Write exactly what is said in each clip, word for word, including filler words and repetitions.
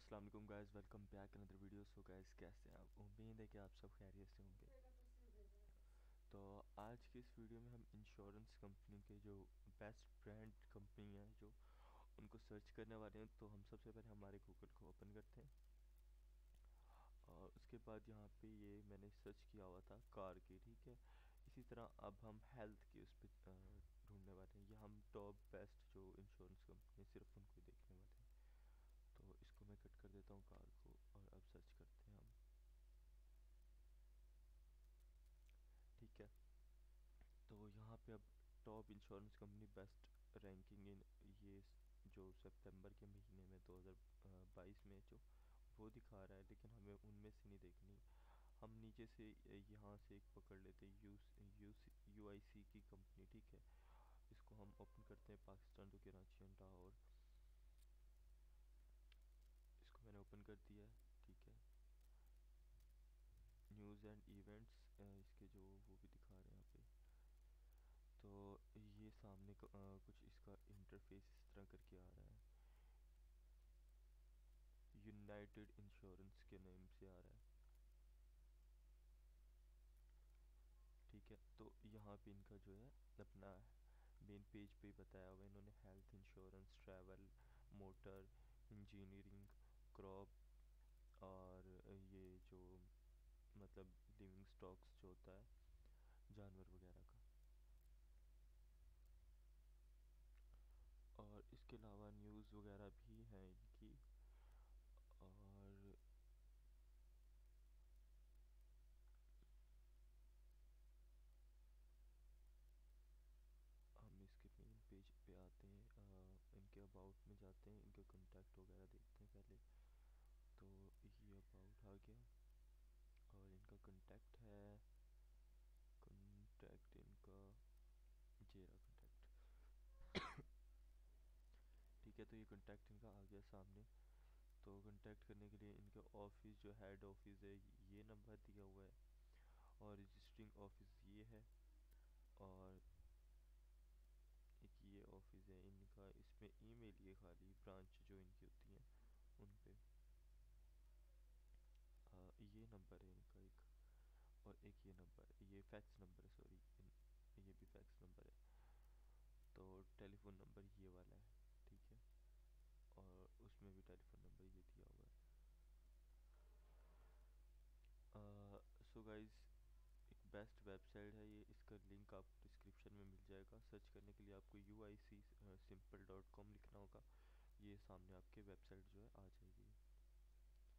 अस्सलाम वालेकुम guys, welcome back another video. So guys, कैसे हैं आप? उम्मीद है कि आप सब खैरियत से होंगे। तो आज की इस वीडियो में हम इंश्योरेंस कंपनी के जो बेस्ट ब्रांड कंपनी है जो उनको सर्च करने वाले हैं। तो हम सबसे पहले हमारे गूगल को ओपन करते हैं और उसके बाद यहाँ पे ये मैंने सर्च किया हुआ था कार की, ठीक है। इसी तरह अब हम हेल्थ की उस पर ढूंढने वाले हैं। ये हम टॉप बेस्ट जो इंश्योरेंस कंपनी सिर्फ उनको ही देखने वाले हैं। तो इसको मैं कट कर देता हूँ कार को और अब सर्च करते हैं हम, ठीक है। तो यहाँ पे अब top insurance company best ranking in ये जो सितंबर के महीने में दो हज़ार बाईस में जो वो दिखा रहा है, लेकिन हमें उनमें से नहीं देखनी। हम नीचे से यहाँ से एक पकड़ लेते हैं, U U U I C की कंपनी, ठीक है। इसको हम ओपन करते हैं, पाकिस्तान तो कराची एंड लाहौर। इसको मैंने ओपन कर दिया है, ठीक है। न्यूज़ एंड इवेंट्स इसके जो वो भी दिखा रहे हैं यहाँ पे। तो ये सामने को, आ, कुछ इसका इंटरफेस इस तरह करके आ रहा है। यूनाइटेड इंश्योरेंस के नेम से आ रहा है, ठीक है। तो यहाँ पे इनका जो है अपना मेन पेज पे बताया हुआ है इन्होंने, health insurance, travel, motor, engineering, crop और ये जो मतलब लिविंग स्टॉक्स जो होता है जानवर वगैरह का। और इसके अलावा न्यूज़ वगैरह भी हैं इनकी। और हम इसके मेन पेज पे आते हैं, आ, इनके अबाउट में जाते हैं, इनके कॉन्टैक्ट वगैरह देखते हैं पहले। तो ये अबाउट आ गया और इनका कॉन्टैक्ट है, कॉन्टैक्ट इनका ये रहा कॉन्टैक्ट, ठीक है। तो ये कॉन्टैक्ट इनका आ गया सामने। तो कॉन्टैक्ट करने के लिए इनके ऑफिस जो हेड ऑफिस है ये नंबर दिया हुआ है और रजिस्टरिंग ऑफिस ये है। और एक ये ऑफिस है इनका, इसमें ईमेल ये खाली ब्रांच जो इनकी होती हैं उन पे। आ, ये नंबर है इनका एक, और एक ये नंबर, ये फैक्स नंबर है, सॉरी ये भी फैक्स नंबर है। तो टेलीफोन नंबर ये वाला है, ठीक है। और उसमें भी टेलीफोन नंबर ये दिया हुआ है। सो गाइस, एक बेस्ट वेबसाइट है ये, इसका लिंक आपको डिस्क्रिप्शन में मिल जाएगा। सर्च करने के लिए आपको U I C simple dot com लिखना होगा, ये सामने आपके वेबसाइट जो है आ जाएगी।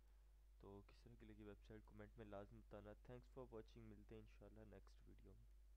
तो किस तरह की लगी वेबसाइट कमेंट में लाजम बताना। थैंक्स फॉर वॉचिंग, मिलते हैं इंशाल्लाह नेक्स्ट वीडियो में।